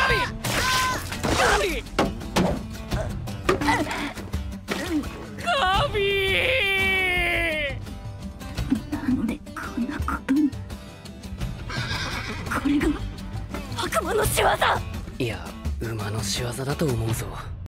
ガビガビなんでこんなことに。これが悪魔の仕業。 いや、馬の仕業だと思うぞ。